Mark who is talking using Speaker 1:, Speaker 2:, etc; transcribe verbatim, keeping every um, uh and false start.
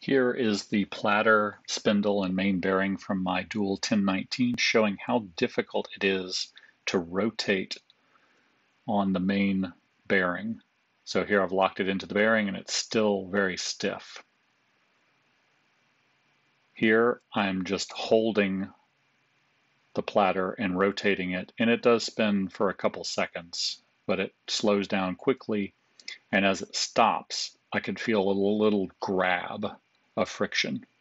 Speaker 1: Here is the platter, spindle, and main bearing from my dual ten nineteen, showing how difficult it is to rotate on the main bearing. So here I've locked it into the bearing and it's still very stiff. Here I'm just holding the platter and rotating it, and it does spin for a couple seconds, but it slows down quickly, and as it stops, I can feel a little grab of friction.